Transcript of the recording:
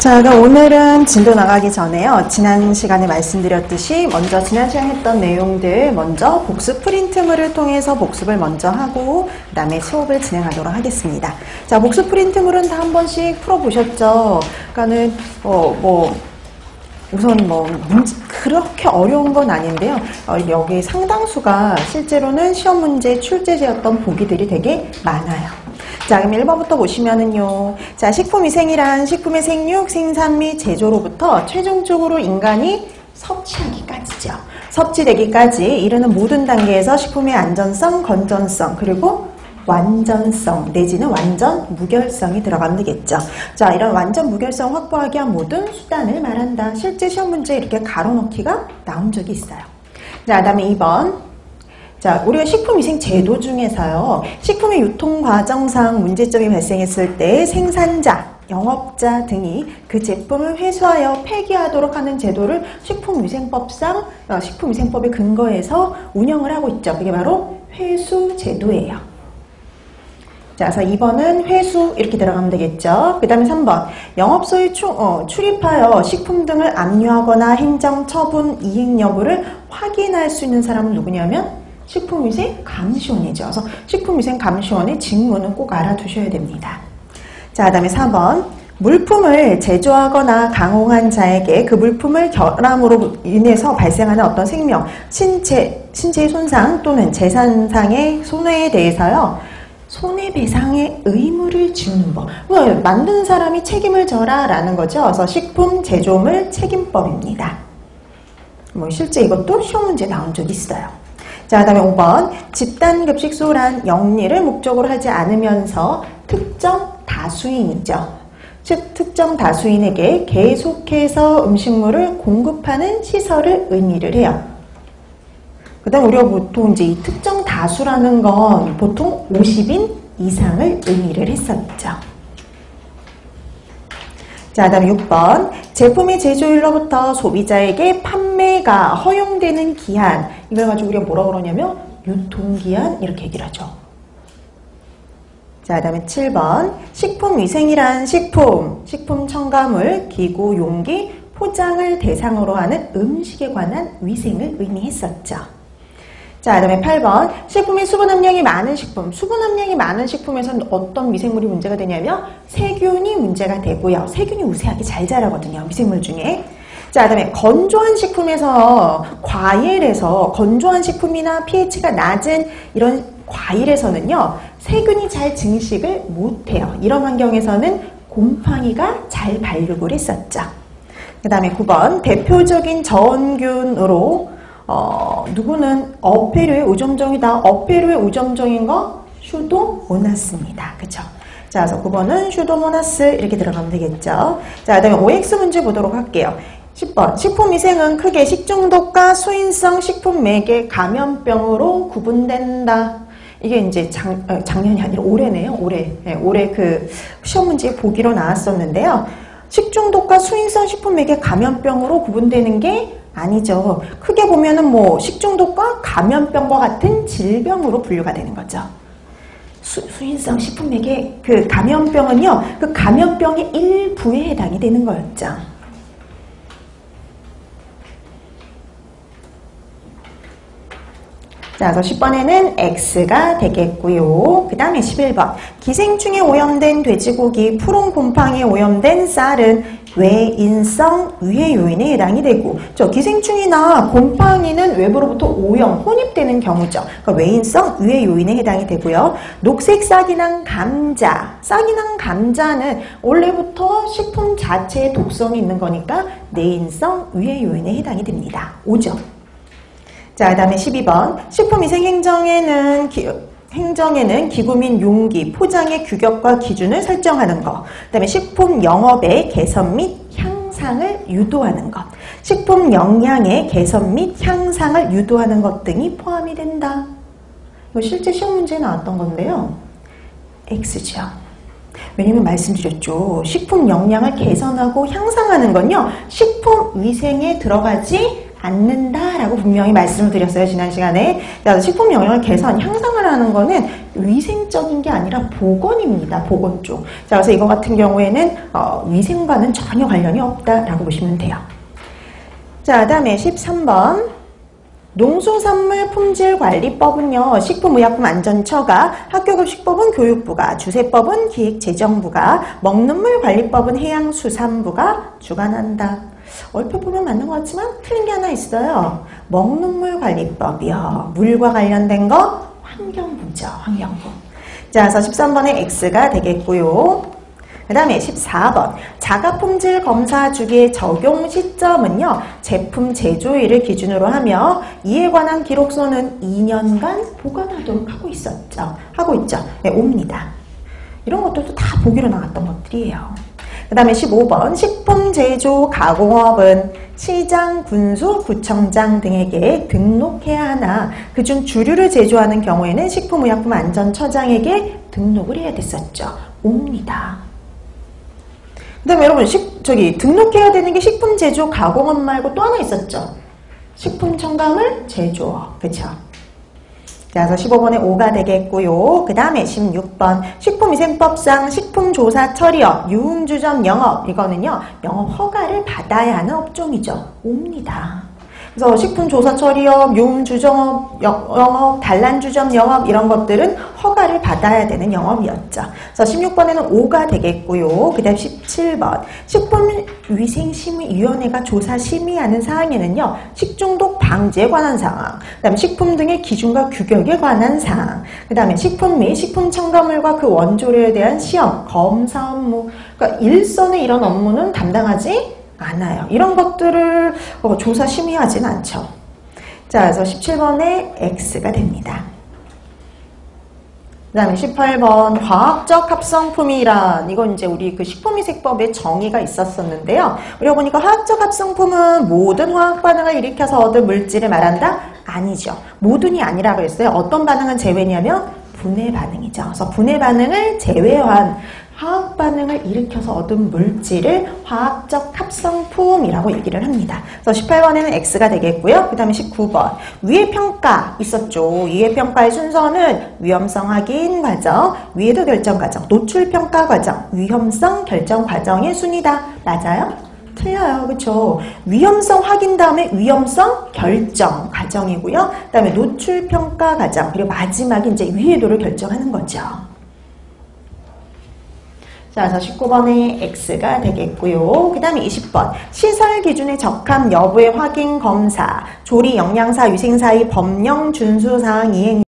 자, 그럼 오늘은 진도 나가기 전에요. 지난 시간에 말씀드렸듯이 먼저 지난 시간에 했던 내용들 먼저 복습 프린트물을 통해서 복습을 먼저 하고 그 다음에 수업을 진행하도록 하겠습니다. 자, 복습 프린트물은 다 한 번씩 풀어보셨죠? 그러니까는 우선 그렇게 어려운 건 아닌데요. 여기 상당수가 실제로는 시험 문제 출제제였던 보기들이 되게 많아요. 자, 그럼 1번부터 보시면은요. 자, 식품위생이란 식품의 생육, 생산 및 제조로부터 최종적으로 인간이 섭취하기까지죠. 섭취되기까지 이르는 모든 단계에서 식품의 안전성, 건전성, 그리고 완전성 내지는 완전 무결성이 들어가면 되겠죠. 자, 이런 완전 무결성 확보하기 위한 모든 수단을 말한다. 실제 시험 문제에 이렇게 가로넣기가 나온 적이 있어요. 자, 그 다음에 2번. 자, 우리가 식품위생 제도 중에서요. 식품의 유통과정상 문제점이 발생했을 때 생산자, 영업자 등이 그 제품을 회수하여 폐기하도록 하는 제도를 식품위생법상, 식품위생법에 근거해서 운영을 하고 있죠. 그게 바로 회수제도예요. 자, 그래서 2번은 회수 이렇게 들어가면 되겠죠. 그 다음에 3번 영업소에 출입하여 식품 등을 압류하거나 행정처분 이행 여부를 확인할 수 있는 사람은 누구냐면 식품위생감시원이죠. 그래서 식품위생감시원의 직무는 꼭 알아두셔야 됩니다. 자, 그 다음에 4번 물품을 제조하거나 강홍한 자에게 그 물품을 결함으로 인해서 발생하는 어떤 생명, 신체의 손상 또는 재산상의 손해에 대해서요. 손해배상의 의무를 지우는 법. 만드는 사람이 책임을 져라 라는 거죠. 그래서 식품 제조물 책임법입니다. 실제 이것도 시험 문제 나온 적이 있어요. 자, 그 다음에 5번 집단급식소란 영리를 목적으로 하지 않으면서 특정 다수인이죠. 즉 특정 다수인에게 계속해서 음식물을 공급하는 시설을 의미를 해요. 그 다음 우리가 보통 이제 이 특정 다수라는 건 보통 50인 이상을 의미를 했었죠. 자, 그 다음에 6번 제품의 제조일로부터 소비자에게 판매가 허용되는 기한, 이걸 가지고 우리가 뭐라고 그러냐면 유통기한 이렇게 얘기를 하죠. 자, 그 다음에 7번 식품위생이란 식품 첨가물, 기구, 용기, 포장을 대상으로 하는 음식에 관한 위생을 의미했었죠. 자, 그 다음에 8번 식품의 수분 함량이 많은 식품. 수분 함량이 많은 식품에서는 어떤 미생물이 문제가 되냐면 세균이 문제가 되고요. 세균이 우세하게 잘 자라거든요. 미생물 중에. 자, 그 다음에 건조한 식품에서 과일에서 건조한 식품이나 pH가 낮은 이런 과일에서는요. 세균이 잘 증식을 못해요. 이런 환경에서는 곰팡이가 잘 발육을 했었죠. 그 다음에 9번 대표적인 저온균으로 누구는 어패류의 우점종이다. 어패류의 우점종인 거 슈도모나스입니다. 그쵸? 자, 그래서 9번은 슈도모나스 이렇게 들어가면 되겠죠. 자, 그 다음에 OX 문제 보도록 할게요. 10번 식품위생은 크게 식중독과 수인성 식품매개 감염병으로 구분된다. 이게 이제 작년이 아니라 올해네요. 올해 그 시험 문제 보기로 나왔었는데요. 식중독과 수인성 식품매개 감염병으로 구분되는 게 아니죠. 크게 보면은 식중독과 감염병과 같은 질병으로 분류가 되는 거죠. 수인성 식품매개 그 감염병은요, 그 감염병의 일부에 해당이 되는 거였죠. 자, 그래서 10번에는 X가 되겠고요. 그 다음에 11번 기생충에 오염된 돼지고기, 푸른 곰팡이에 오염된 쌀은 외인성 유해 요인에 해당이 되고, 기생충이나 곰팡이는 외부로부터 오염, 혼입되는 경우죠. 그러니까 외인성 유해 요인에 해당이 되고요. 녹색 싹이난 감자, 싹이난 감자는 원래부터 식품 자체에 독성이 있는 거니까 내인성 유해 요인에 해당이 됩니다. 5죠. 자, 그 다음에 12번 식품위생행정에는 기구 및 용기, 포장의 규격과 기준을 설정하는 것. 그 다음에 식품 영업의 개선 및 향상을 유도하는 것. 식품 영양의 개선 및 향상을 유도하는 것 등이 포함이 된다. 이거 실제 시험 문제에 나왔던 건데요. X죠. 왜냐면 말씀드렸죠. 식품 영양을 개선하고 향상하는 건요. 식품 위생에 들어가지 않는다라고 분명히 말씀을 드렸어요. 지난 시간에. 자, 식품 영양을 개선, 향상을 하는 거는 위생적인 게 아니라 보건입니다. 보건 쪽. 자, 그래서 이거 같은 경우에는 위생과는 전혀 관련이 없다라고 보시면 돼요. 자, 그 다음에 13번. 농수산물 품질관리법은요, 식품의약품안전처가, 학교급식법은 교육부가, 주세법은 기획재정부가, 먹는물관리법은 해양수산부가 주관한다. 얼핏 보면 맞는 것 같지만 틀린 게 하나 있어요. 먹는물관리법이요. 물과 관련된 거 환경부죠. 환경부. 자, 그래서 13번에 X가 되겠고요. 그 다음에 14번 자가품질 검사 주기의 적용 시점은요, 제품 제조일을 기준으로 하며 이에 관한 기록서는 2년간 보관하도록 하고 있죠. 네, 옵니다. 이런 것들도 다 보기로 나왔던 것들이에요. 그 다음에 15번 식품제조 가공업은 시장, 군수, 구청장 등에게 등록해야 하나 그중 주류를 제조하는 경우에는 식품의약품안전처장에게 등록을 해야 됐었죠. 옵니다. 그 다음에 여러분 등록해야 되는 게 식품제조 가공업 말고 또 하나 있었죠. 식품첨가물 제조업. 그쵸? 자, 그래서 15번에 5가 되겠고요. 그 다음에 16번 식품위생법상 식품조사 처리업, 유흥주점 영업, 이거는요 영업 허가를 받아야 하는 업종이죠. 옵니다. 그래서 식품조사 처리업, 유흥주점 영업, 단란주점 영업 이런 것들은 허가를 받아야 되는 영업이었죠. 그래서 16번에는 5가 되겠고요. 그 다음 17번 식품위생심의위원회가 조사 심의하는 사항에는요, 식중독 방지에 관한 사항, 그 다음에 식품 등의 기준과 규격에 관한 사항, 그 다음에 식품 및 식품 첨가물과 그 원조류에 대한 시험, 검사 업무, 그러니까 일선의 이런 업무는 담당하지 않아요. 이런 것들을 조사 심의하진 않죠. 자, 그래서 17번에 X가 됩니다. 그 다음에 18번 과학적 합성품이란, 이건 이제 우리 그 식품위생법에 정의가 있었었는데요. 우리가 보니까 화학적 합성품은 모든 화학 반응을 일으켜서 얻은 물질을 말한다? 아니죠. 모든이 아니라 그랬어요. 어떤 반응은 제외냐면 분해 반응이죠. 그래서 분해 반응을 제외한 화학 반응을 일으켜서 얻은 물질을 화학적 합성품이라고 얘기를 합니다. 그래서 18번에는 X가 되겠고요. 그 다음에 19번 위해 평가 있었죠. 위해 평가의 순서는 위험성 확인 과정, 위해도 결정 과정, 노출 평가 과정, 위험성 결정 과정의 순이다. 맞아요? 틀려요. 그쵸? 위험성 확인 다음에 위험성 결정 과정이고요. 그 다음에 노출 평가 과정, 그리고 마지막에 이제 위해도를 결정하는 거죠. 자, 그래서 19번에 X가 되겠고요. 그 다음에 20번 시설 기준에 적합 여부의 확인 검사, 조리 영양사 위생사의 법령 준수사항 이행